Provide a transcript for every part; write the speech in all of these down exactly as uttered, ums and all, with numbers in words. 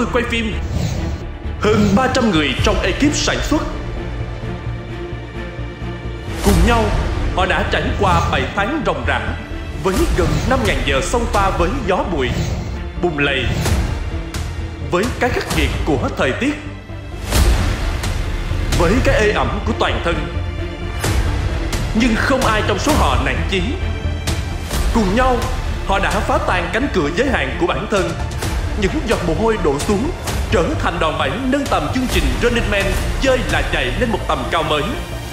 quay phim, hơn ba trăm người trong ekip sản xuất. Cùng nhau, họ đã trải qua bảy tháng ròng rã với gần năm nghìn giờ xông pha với gió bụi, bùn lầy, với cái khắc nghiệt của thời tiết, với cái ê ẩm của toàn thân. Nhưng không ai trong số họ nản chí. Cùng nhau, họ đã phá tan cánh cửa giới hạn của bản thân. Những giọt mồ hôi đổ xuống trở thành đòn bẩy nâng tầm chương trình Running Man chơi là chạy lên một tầm cao mới.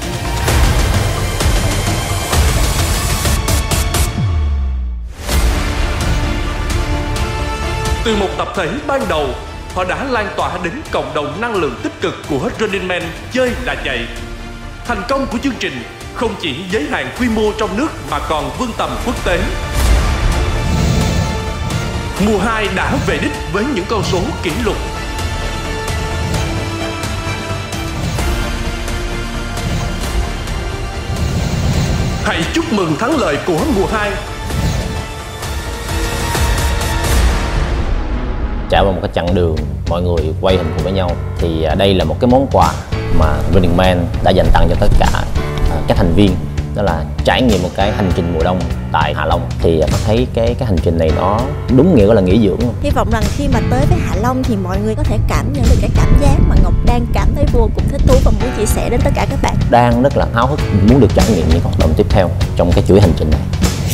Từ một tập thể ban đầu, họ đã lan tỏa đến cộng đồng năng lượng tích cực của Running Man chơi là chạy. Thành công của chương trình không chỉ giới hạn quy mô trong nước mà còn vươn tầm quốc tế. Mùa hai đã về đích với những con số kỷ lục. Hãy chúc mừng thắng lợi của mùa hai. Trải qua một cái chặng đường mọi người quay hình cùng với nhau thì đây là một cái món quà mà Running Man đã dành tặng cho tất cả các thành viên, đó là trải nghiệm một cái hành trình mùa đông tại Hạ Long. Thì tôi thấy cái cái hành trình này nó đúng nghĩa là nghỉ dưỡng luôn. Hy vọng rằng khi mà tới với Hạ Long thì mọi người có thể cảm nhận được cái cảm giác mà Ngọc đang cảm thấy vô cùng thích thú và muốn chia sẻ đến tất cả các bạn. Đang rất là háo hức muốn được trải nghiệm những hoạt động tiếp theo trong cái chuỗi hành trình này.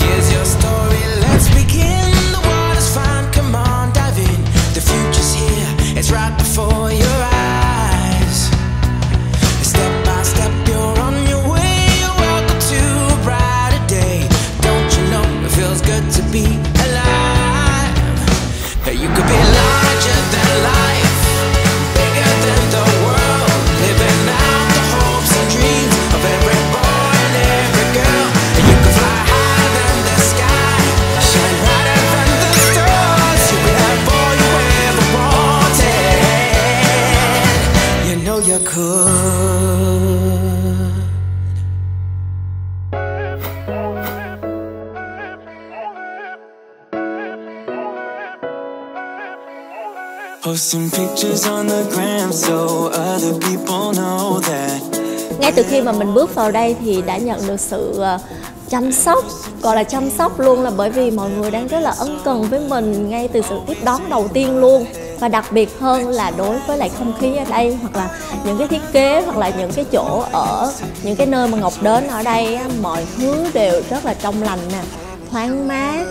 Posting pictures on the gram so other people know that. Ngay từ khi mà mình bước vào đây thì đã nhận được sự chăm sóc, gọi là chăm sóc luôn, là bởi vì mọi người đang rất là ân cần với mình ngay từ sự tiếp đón đầu tiên luôn. Và đặc biệt hơn là đối với lại không khí ở đây, hoặc là những cái thiết kế, hoặc là những cái chỗ ở, những cái nơi mà Ngọc đến ở đây, mọi thứ đều rất là trong lành nè, thoáng mát.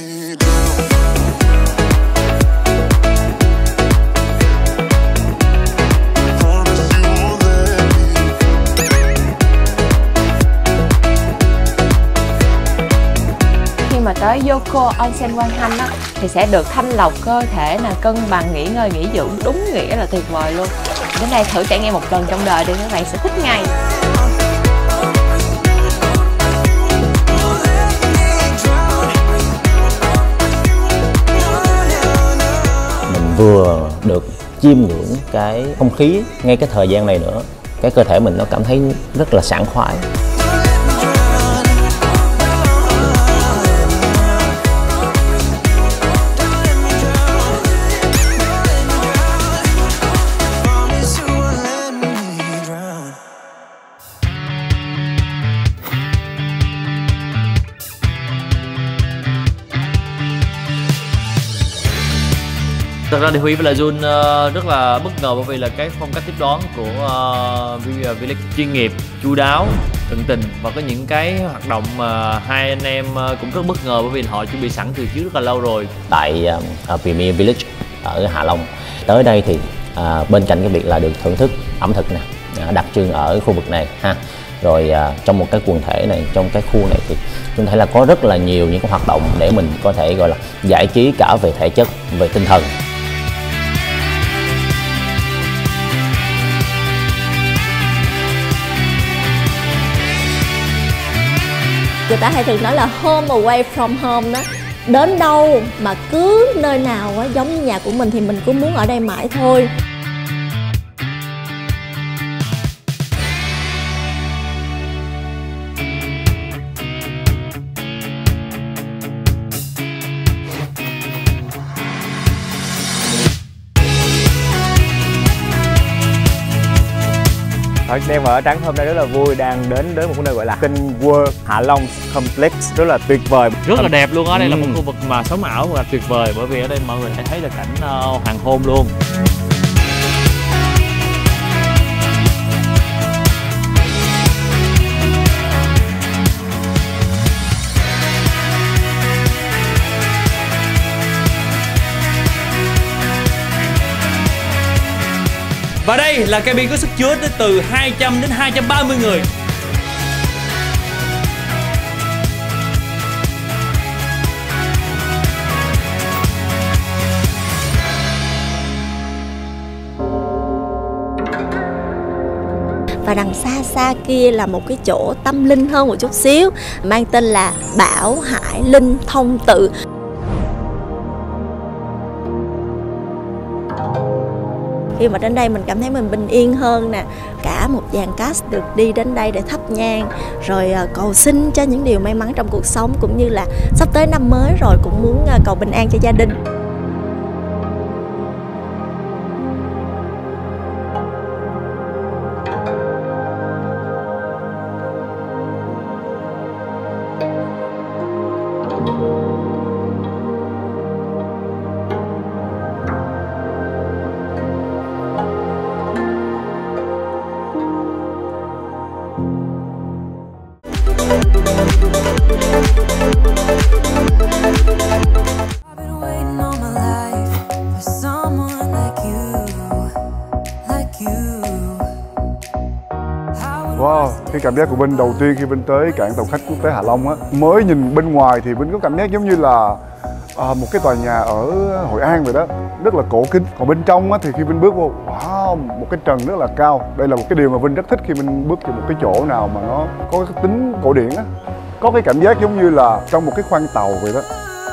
Mà tới Yoco Onsen Wanhan á thì sẽ được thanh lọc cơ thể, là cân bằng, nghỉ ngơi, nghỉ dưỡng, đúng nghĩa là tuyệt vời luôn. Đến đây thử trải nghiệm một lần trong đời đi, các bạn sẽ thích ngay. Mình vừa được chiêm ngưỡng cái không khí ngay cái thời gian này nữa, cái cơ thể mình nó cảm thấy rất là sảng khoái. Thật ra thì Huy với lại Jun uh, rất là bất ngờ, bởi vì là cái phong cách tiếp đón của uh, Village chuyên nghiệp, chu đáo, tận tình, và có những cái hoạt động mà hai anh em uh, cũng rất bất ngờ, bởi vì họ chuẩn bị sẵn từ trước rất là lâu rồi. Tại uh, Premier Village ở Hạ Long, tới đây thì uh, bên cạnh cái việc là được thưởng thức ẩm thực nè, uh, đặc trưng ở khu vực này ha, rồi uh, trong một cái quần thể này, trong cái khu này thì chúng thấy là có rất là nhiều những cái hoạt động để mình có thể gọi là giải trí cả về thể chất, về tinh thần. Người ta hay thường nói là home away from home đó. Đến đâu mà cứ nơi nào á, giống như nhà của mình thì mình cứ muốn ở đây mãi thôi. Đội đen vợ trắng hôm nay rất là vui, đang đến đến một nơi gọi là Tinh World Hạ Long Complex, rất là tuyệt vời, rất là đẹp luôn. Ở đây ừ. là một khu vực mà sống ảo và tuyệt vời, bởi vì ở đây mọi người sẽ thấy được cảnh uh, hoàng hôn luôn. Và đây là cabin có sức chứa tới từ hai trăm đến hai trăm ba mươi người. Và đằng xa xa kia là một cái chỗ tâm linh hơn một chút xíu, mang tên là Bảo Hải Linh Thông Tự. Khi mà đến đây mình cảm thấy mình bình yên hơn nè. Cả một dàn cast được đi đến đây để thắp nhang, rồi cầu xin cho những điều may mắn trong cuộc sống, cũng như là sắp tới năm mới rồi cũng muốn cầu bình an cho gia đình. Wow, cái cảm giác của Vinh đầu tiên khi Vinh tới cảng tàu khách quốc tế Hạ Long á, mới nhìn bên ngoài thì Vinh có cảm giác giống như là à, một cái tòa nhà ở Hội An vậy đó, rất là cổ kính. Còn bên trong á thì khi Vinh bước vô, wow, một cái trần rất là cao. Đây là một cái điều mà Vinh rất thích khi Vinh bước vào một cái chỗ nào mà nó có cái tính cổ điển á, có cái cảm giác giống như là trong một cái khoang tàu vậy đó.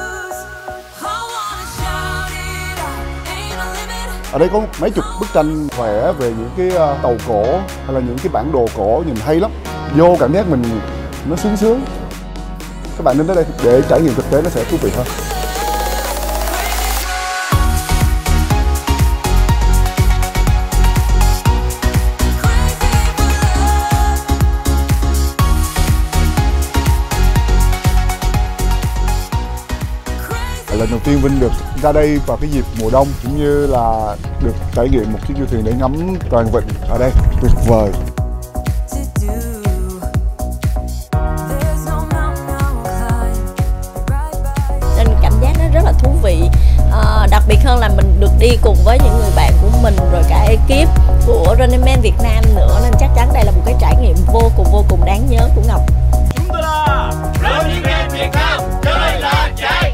Ở đây có mấy chục bức tranh vẽ về những cái tàu cổ hay là những cái bản đồ cổ, nhìn hay lắm. Vô cảm giác mình nó sướng sướng. Các bạn đến tới đây để trải nghiệm thực tế nó sẽ thú vị hơn. Lần đầu tiên Vinh được ra đây vào cái dịp mùa đông, cũng như là được trải nghiệm một chiếc du thuyền để ngắm toàn vịnh ở đây, tuyệt vời. Nên cảm giác nó rất là thú vị, à, đặc biệt hơn là mình được đi cùng với những người bạn của mình, rồi cả ekip của Running Man Việt Nam nữa, nên chắc chắn đây là một cái trải nghiệm vô cùng vô cùng đáng nhớ của Ngọc. Chúng tôi là Running Man Việt Nam, chơi là chạy.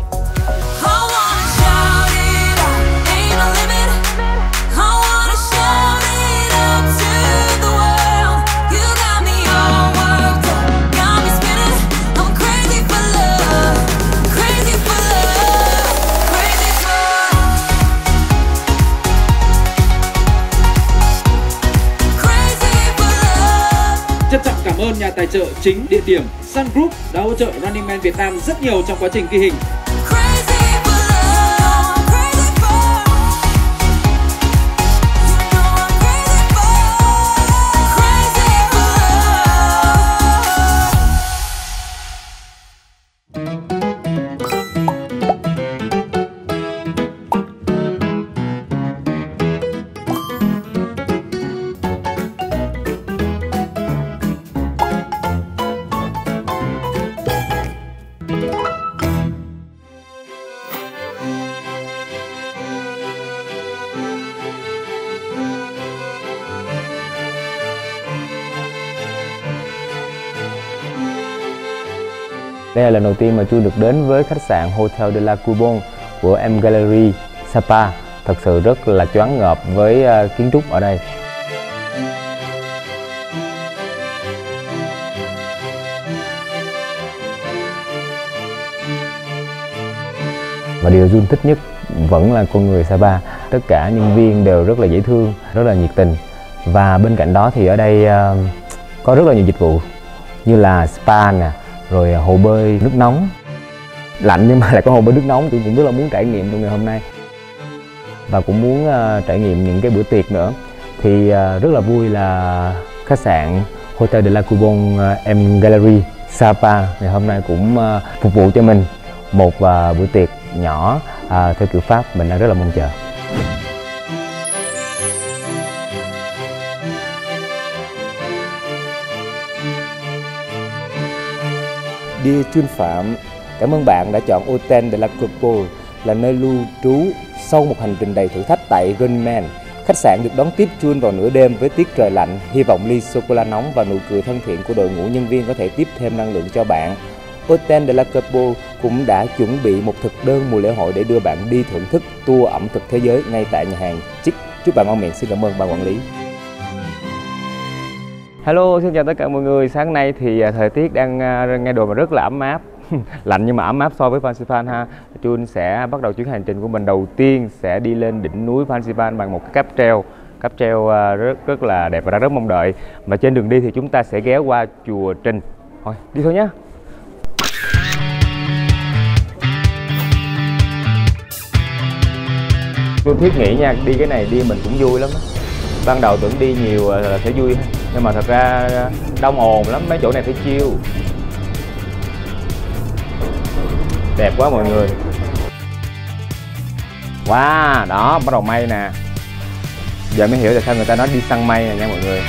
Trân trọng cảm ơn nhà tài trợ chính địa điểm Sun Group đã hỗ trợ Running Man Việt Nam rất nhiều trong quá trình ghi hình. Đây là lần đầu tiên mà Chu được đến với khách sạn Hotel de la Couronne của M Gallery Sapa. Thật sự rất là choáng ngợp với kiến trúc ở đây. Và điều Jun thích nhất vẫn là con người Sapa. Tất cả nhân viên đều rất là dễ thương, rất là nhiệt tình. Và bên cạnh đó thì ở đây uh, có rất là nhiều dịch vụ như là spa nè, rồi hồ bơi nước nóng. Lạnh nhưng mà lại có hồ bơi nước nóng, tôi cũng rất là muốn trải nghiệm trong ngày hôm nay. Và cũng muốn uh, trải nghiệm những cái bữa tiệc nữa. Thì uh, rất là vui là khách sạn Hotel de la Coubon M Gallery Sapa ngày hôm nay cũng uh, phục vụ cho mình một uh, bữa tiệc nhỏ uh, theo kiểu Pháp. Mình đang rất là mong chờ. Dear Chuân Phạm, cảm ơn bạn đã chọn Hotel de la Coubon là nơi lưu trú sau một hành trình đầy thử thách tại Running Man. Khách sạn được đón tiếp Chuân vào nửa đêm với tiết trời lạnh. Hy vọng ly sô-cô-la nóng và nụ cười thân thiện của đội ngũ nhân viên có thể tiếp thêm năng lượng cho bạn. Hotel de la Coubon cũng đã chuẩn bị một thực đơn mùa lễ hội để đưa bạn đi thưởng thức tour ẩm thực thế giới ngay tại nhà hàng Chic. Chúc bạn ngon miệng. Xin cảm ơn ban quản lý. Hello, xin chào tất cả mọi người. Sáng nay thì thời tiết đang nghe đồn mà rất là ấm áp. Lạnh nhưng mà ấm áp so với Fansipan ha. Chuân sẽ bắt đầu chuyến hành trình của mình. Đầu tiên sẽ đi lên đỉnh núi Fansipan bằng một cái cáp treo. Cáp treo rất rất là đẹp và đang rất mong đợi. Mà trên đường đi thì chúng ta sẽ ghé qua chùa Trình. Thôi, đi thôi nhé. Chuân thiết nghĩ nha, đi cái này đi mình cũng vui lắm đó. Ban đầu tưởng đi nhiều là sẽ vui, nhưng mà thật ra đông ồn lắm, mấy chỗ này phải chill. Đẹp quá mọi người. Wow, đó bắt đầu mây nè. Giờ mới hiểu tại sao người ta nói đi săn mây nè nha mọi người.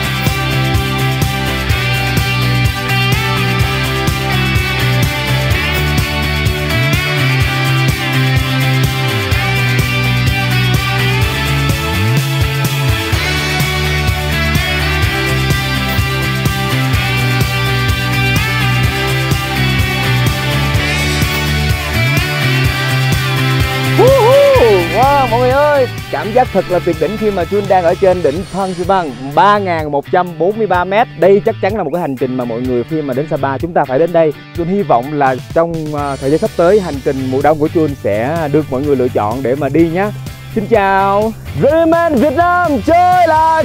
Wow, mọi người ơi, cảm giác thật là tuyệt đỉnh khi mà Chuân đang ở trên đỉnh Fansipan ba nghìn một trăm bốn mươi ba mét. Đây chắc chắn là một cái hành trình mà mọi người khi mà đến Sapa chúng ta phải đến đây. Chuân hy vọng là trong thời gian sắp tới hành trình mùa đông của Chuân sẽ được mọi người lựa chọn để mà đi nhé. Xin chào. Running Man Việt Nam chơi là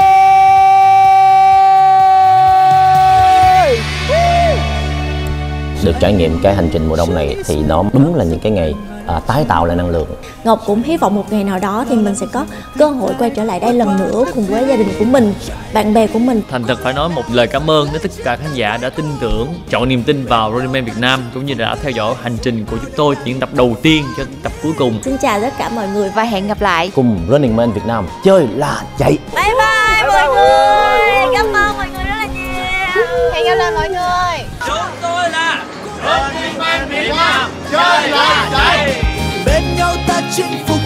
chơi. Được trải nghiệm cái hành trình mùa đông này thì đó đúng là những cái ngày à, tái tạo lại năng lượng. Ngọc cũng hy vọng một ngày nào đó thì mình sẽ có cơ hội quay trở lại đây lần nữa cùng với gia đình của mình, bạn bè của mình. Thành thật phải nói một lời cảm ơn đến tất cả khán giả đã tin tưởng, chọn niềm tin vào Running Man Việt Nam, cũng như đã theo dõi hành trình của chúng tôi những tập đầu tiên cho tập cuối cùng. Xin chào tất cả mọi người và hẹn gặp lại cùng Running Man Việt Nam chơi là chạy. Bye bye mọi người. Cảm ơn mọi người rất là nhiều. Hẹn gặp lại mọi người. Chúng tôi là Running Man Việt Nam chơi là chạy. Bên nhau ta chinh phục